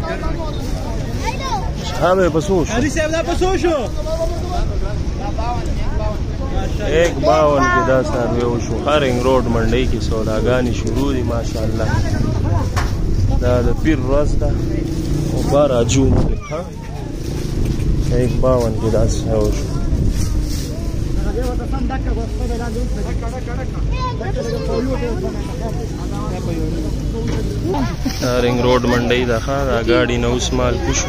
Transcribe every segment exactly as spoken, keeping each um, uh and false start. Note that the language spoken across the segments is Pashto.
ها بسوش علي صاحب دا پسوشو ایک باون کې دا سروې وشو. خرنګ روډ منډۍ کې سوداګانې شروع دي ماشاءالله. دا د پیر ورځ ده او بارہ جون دی. ها ایک باون کې دا سروې وشو. رنګ روډ منډۍ ده. ښه دا ګاډي نه اوس مال پوشو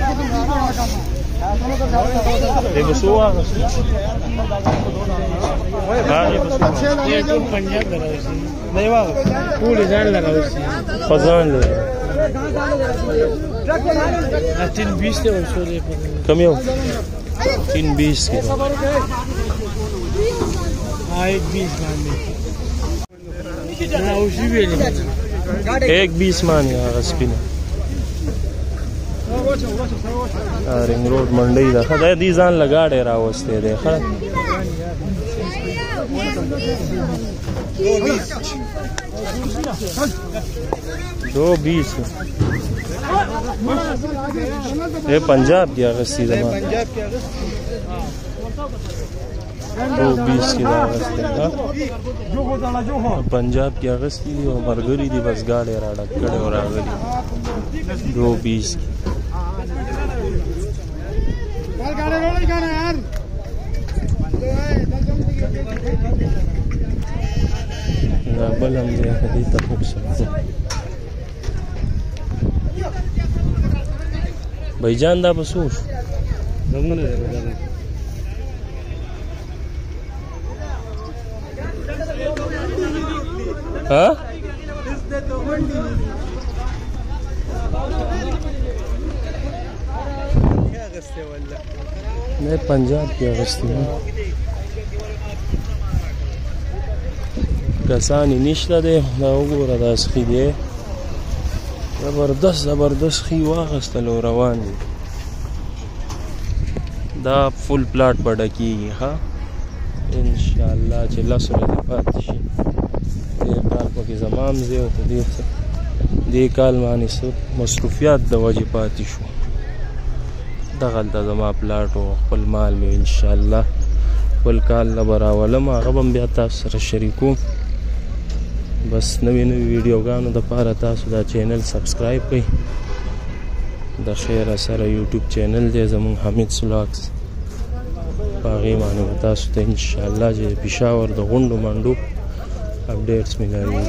دی بسو واغستو هغې ټول پنجاب ته راوستي دی واغست ټولې ځان له راوستي په ځان لري تین بیس دی اوسو دی کم یو تین بیس کې ایک بیس باندې نه اوسې ویلې ایک بیس مانی هغه سپینه رنګ روډ منډۍ ده. ښه دی دې ځان له ګاډی راوستی دی. ښه دو بیس ای پنجاب کې اغستی ده. ما دو بیس کې دا اغستی ده. پنجاب کې اغستی دي او ملګري دي بس ګاډی را ډک کړی او راغلي دو بیس کې. دا بل هم دی که دې ته وکړو بھائی جان دا به څو شو؟ ها نه پنجاب کې اغستی ده. کسانی نشته دی. دا وګوره دا سخي دی زبردست زبردست خي واغستل او روان دي. دا فل پلاټ به ډکېږي. ښه انشاءالله چې لس ورځې پاتې شي. دې کال پکې زما هم ځای او په دې کال باندې څه مصروفیات د وجې پاتې شو. دغلته زما پلاټ و خپل مال مې انشاءالله بل کال نه به راولم. هغه به هم بیا تاسو سره شریکوم. بس نوې نوې ویډیوګانو دپاره تاسو دا چینل سبسکرایب کړئ. د خیره سره یوټیوب چینل دی زموږ حمید سلاکس. په هغې باندې به تاسو ته انشاءالله چې د پېښور د غونډو منډو اپډیټس میلاوي.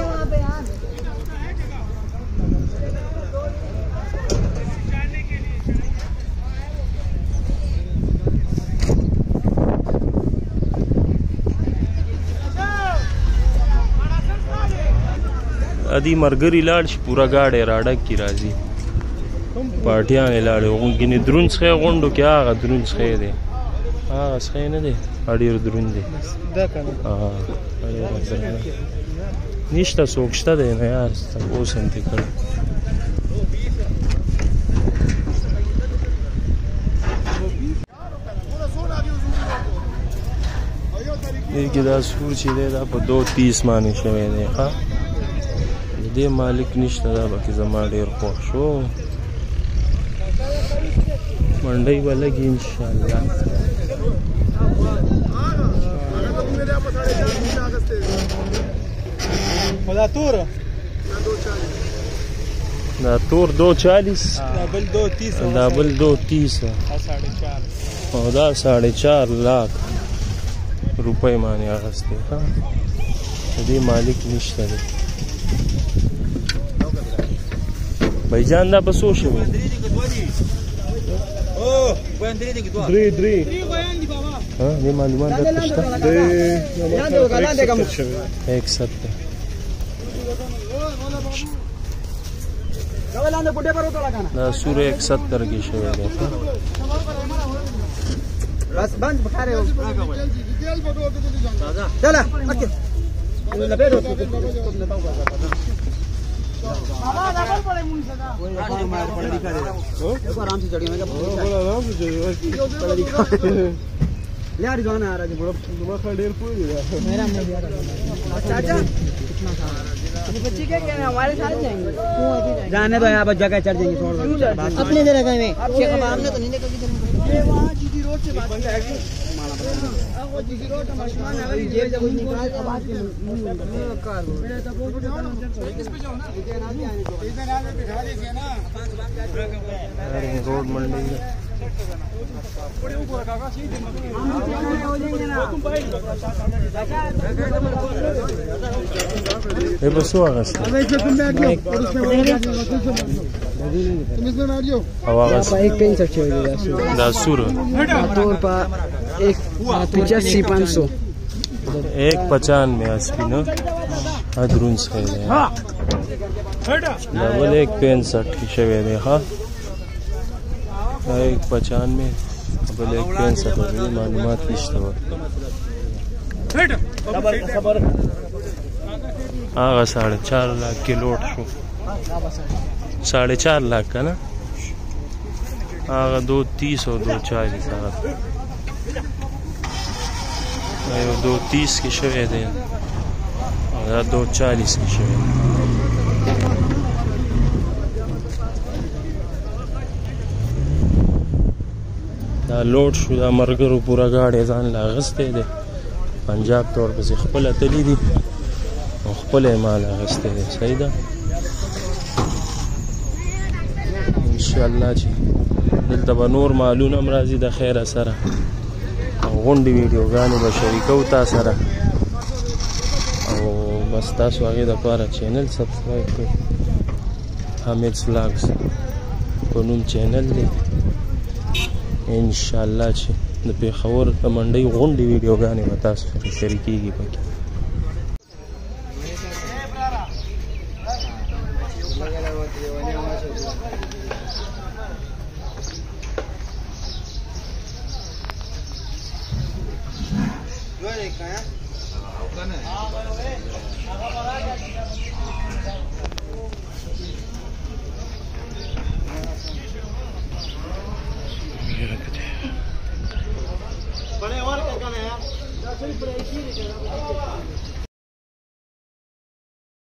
ادي مرګري لاړ شي پورا ګاډی راډک کې راځي. پارټیانې لاړې ګینې دروند څخی غونډو کې هغه دروند څخی دی. هغه څخی نه دی ډېر دروند دی. نشته څوک شته دی نه یار اوس هم دې کړی. دې کې دا سور چې دی دا په دو تیس باندې شوی دی. ښه دې مالک نشته. دا پکې زما ډېر خوښ شو. منډۍ به لګي انشاءالله. دا تور دا تور دو چالیس دا بل دو تیس دا بل دو تیس او دا ساڑھے چار لاکھ روپۍ باندې اخیستی. ښه د دې مالک نشته دی. بھائی جان دا به څو شوي؟ درې درې دې معلومات درته شته؟ ایک ستر دا سور ایک ستر کې شوی دی. आराम से चढ़िए आराम से यार जाना आ रहा है बड़ा ढेर पूरी मेरा चाचा कितना था बच्चे क्या कह रहे हैं हमारे साथ जाएंगे जाने दो यहाँ पर जगह चढ़ जाएंगे छोड़ अपने जगह में शेख हमने तो नहीं देखा किधर ये वहाँ जीटी रोड से बात है वो जीटी रोड मशमान अगर ये जब निकाल के बात कार किस पे जाओ ना इधर आगे बिठा दीजिए ना रोड मंडी ये बस हुआ गस्त आवाज एक पेन सच हो गया दासुर तौर पर एक पचासी पाँच सौ एक पचानवे अस्सी न अदरून सही है डबल एक पैंसठ की शवे दे हाँ एक पचानवे डबल एक पैंसठ हो गई मालूमात की आगा साढ़े चार लाख के लोट शो साढ़े चार लाख का ना आगा दो तीस और दो चालीस आगा दो तीस की शवे दे दो चालीस की शवे लोड शुदा मरगरू पूरा गाड़ी ځان لا غسته دي पंजाब तौर पे خپل تلی دي او خپل مال غسته دي صحیح ده ان شاء الله چې دلته به نور مالونه مرضی د خیر سره غونډې ویډیوګانې به شریکو تا سره او بس تاسو هغې دپاره چینل سبسکرایب کړئ حامد ولاګز په نوم چینل دی ان شاء الله چې د پیښور د منډۍ غونډې ویډیوګانې به تاسو سره شریکېږي پکې बड़े और क्या कहना है